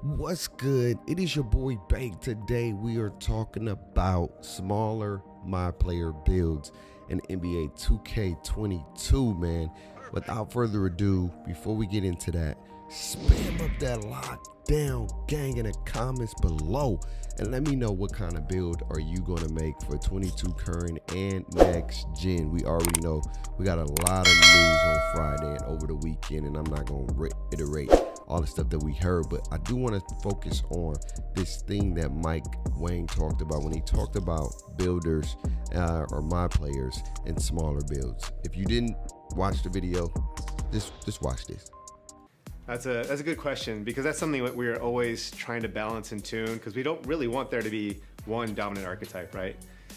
What's good? It is your boy Bake. Today we are talking about smaller my player builds in NBA 2k22, man. Without further ado, before we get into that, spam up that lockdown gang in the comments below and let me know what kind of build are you going to make for 22 current and next gen. We already know we got a lot of news on Friday and over the weekend, and I'm not going to reiterate all the stuff that we heard, but I do want to focus on this thing that Mike Wang talked about when he talked about builders or my players and smaller builds. If you didn't watch the video, just watch this. That's a good question, because that's something that we're always trying to balance and tune, because we don't really want there to be one dominant archetype, right?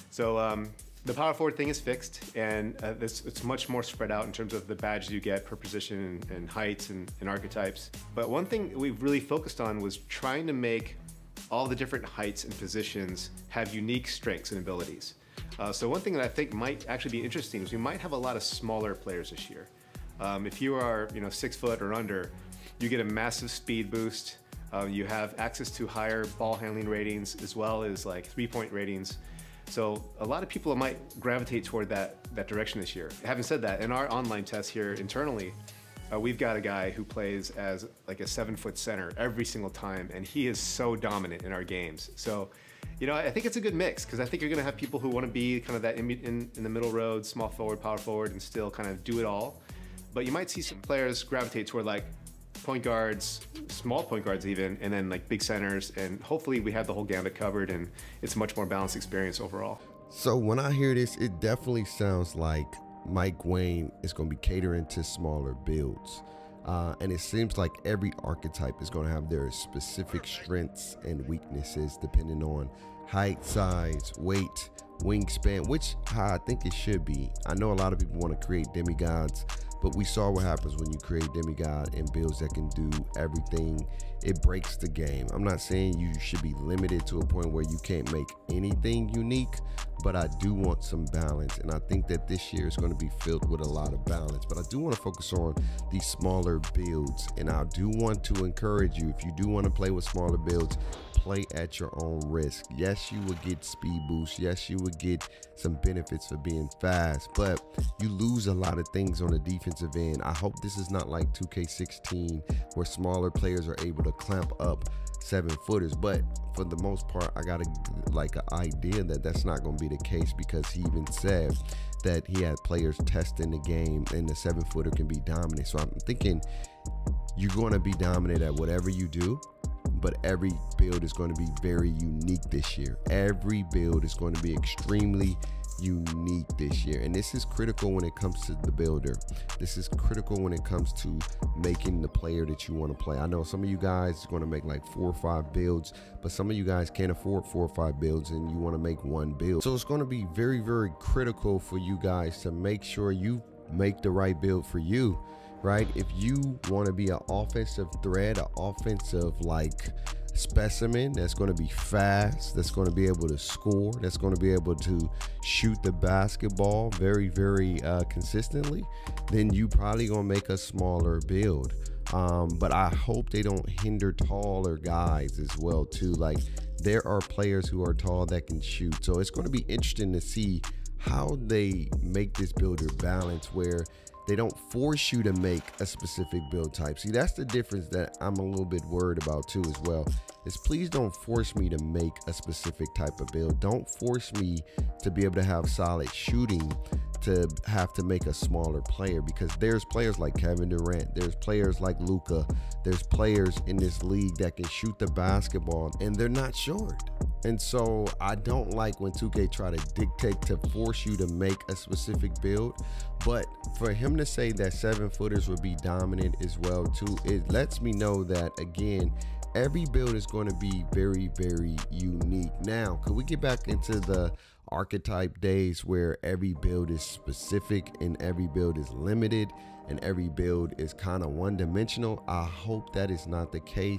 So the power forward thing is fixed, and it's much more spread out in terms of the badges you get per position and heights and archetypes. But one thing we've really focused on was trying to make all the different heights and positions have unique strengths and abilities. So one thing that I think might actually be interesting is we might have a lot of smaller players this year. If you are 6 foot or under, you get a massive speed boost. You have access to higher ball handling ratings as well as like 3-point ratings. So a lot of people might gravitate toward that direction this year. Having said that, in our online test here internally, we've got a guy who plays as like a 7-foot center every single time, and he is so dominant in our games. So, I think it's a good mix, because I think you're going to have people who want to be kind of that in the middle road, small forward, power forward, and still kind of do it all. But you might see some players gravitate toward like point guards, small point guards even, and then like big centers, and hopefully we have the whole gambit covered and it's a much more balanced experience overall. So when I hear this, it definitely sounds like Mike Wang is going to be catering to smaller builds. And it seems like every archetype is going to have their specific strengths and weaknesses depending on height, size, weight, wingspan, which how I think it should be. I know a lot of people want to create demigods, but we saw what happens when you create demigod and builds that can do everything. It breaks the game. I'm not saying you should be limited to a point where you can't make anything unique, but I do want some balance, and I think that this year is going to be filled with a lot of balance. But I do want to focus on these smaller builds, and I do want to encourage you, if you do want to play with smaller builds, play at your own risk. Yes, you would get speed boost. Yes, you would get some benefits for being fast, but you lose a lot of things on the defensive end. I hope this is not like 2K16 where smaller players are able to clamp up 7-footers, but for the most part, I got an idea that that's not going to be the case, because he even said that he had players testing the game and the 7-footer can be dominant. So I'm thinking you're going to be dominant at whatever you do, but every build is going to be very unique this year. Every build is going to be extremely unique this year, and this is critical when it comes to the builder. This is critical when it comes to making the player that you want to play. I know some of you guys are going to make like 4 or 5 builds, but some of you guys can't afford 4 or 5 builds and you want to make one build. So it's going to be very, very critical for you guys to make sure you make the right build for you, right? If you want to be an offensive threat, an offensive like specimen that's going to be fast, that's going to be able to score, that's going to be able to shoot the basketball very, very consistently, then you probably going to make a smaller build. But I hope they don't hinder taller guys as well too. Like, there are players who are tall that can shoot, so it's going to be interesting to see how they make this builder balance, where they don't force you to make a specific build type. See, that's the difference that I'm a little bit worried about too as well, is please don't force me to make a specific type of build. Don't force me to be able to have solid shooting to have to make a smaller player, because there's players like Kevin Durant, there's players like Luka, there's players in this league that can shoot the basketball and they're not short. And so I don't like when 2K try to dictate to force you to make a specific build. But for him to say that 7-footers would be dominant as well too, it lets me know that, again, every build is going to be very, very unique. Now, could we get back into the archetype days where every build is specific and every build is limited and every build is kind of one-dimensional? I hope that is not the case.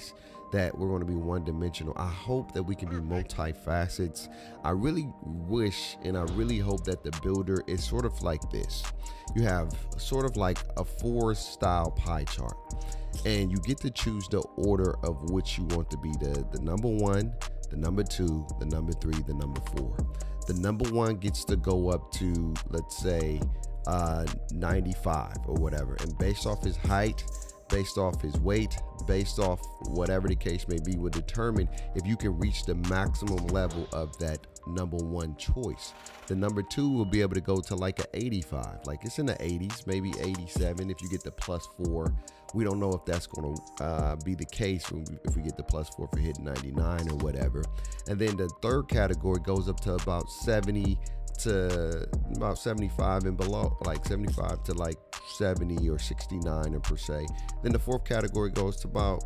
that we're going to be one-dimensional. I hope that we can be multifacets. I really wish and I really hope that the builder is sort of like this. You have sort of like a 4-style pie chart, and you get to choose the order of which you want to be the number 1, the number 2, the number 3, the number 4. The number 1 gets to go up to, let's say, 95 or whatever, and based off his height, based off his weight, based off whatever the case may be, will determine if you can reach the maximum level of that number 1 choice. The number 2 will be able to go to like an 85, like it's in the 80s, maybe 87 if you get the +4. We don't know if that's going to be the case if we get the +4 for hitting 99 or whatever. And then the third category goes up to about 70 to about 75 and below, like 75 to like 70 or 69 or per se. Then the fourth category goes to about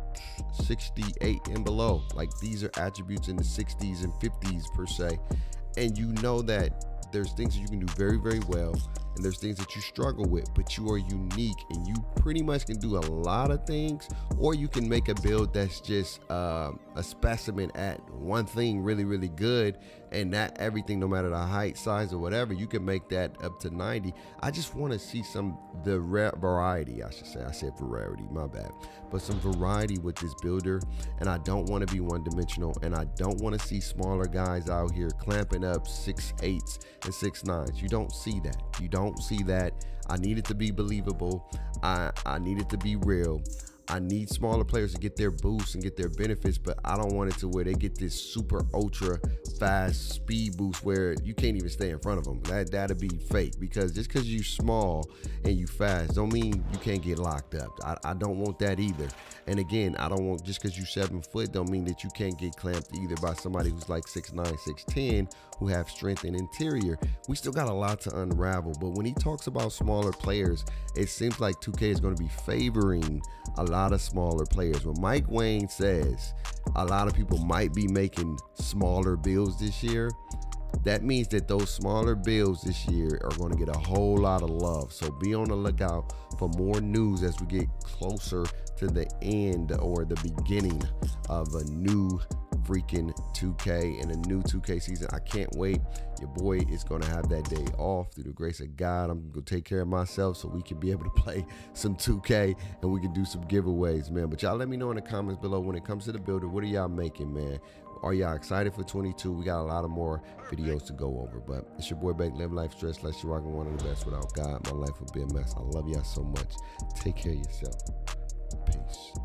68 and below. Like these are attributes in the 60s and 50s per se. And you know that there's things that you can do very, very well, and there's things that you struggle with, but you are unique and you pretty much can do a lot of things, or you can make a build that's just a specimen at one thing really, really good, and not everything, no matter the height, size, or whatever, you can make that up to 90. I just want to see the variety, I should say. I said variety, my bad. But some variety with this builder, and I don't want to be one-dimensional, and I don't want to see smaller guys out here clamping up 6'8" and 6'9". You don't see that. You don't see that. I need it to be believable. I need it to be real. I need smaller players to get their boosts and get their benefits, but I don't want it to where they get this super ultra fast speed boost where you can't even stay in front of them. That'll be fake, because just because you small and you fast don't mean you can't get locked up. I don't want that either. And again, I don't want, just because you 7 foot don't mean that you can't get clamped either by somebody who's like 6'9", 6'10", who have strength and interior. We still got a lot to unravel, but when he talks about smaller players, it seems like 2K is going to be favoring a lot of smaller players. When Mike Wang says a lot of people might be making smaller builds this year, that means that those smaller builds this year are going to get a whole lot of love. So be on the lookout for more news as we get closer to the end or the beginning of a new freaking 2K and a new 2K season. I can't wait. Your boy is going to have that day off through the grace of God. I'm going to take care of myself so we can be able to play some 2K and we can do some giveaways, man. But y'all let me know in the comments below when it comes to the builder, what are y'all making, man? Are y'all excited for 22? We got a lot of more videos to go over, but it's your boy Beck. Live life stress less. You're rocking one of the best. Without God, my life would be a mess. I love y'all so much. Take care of yourself. Peace.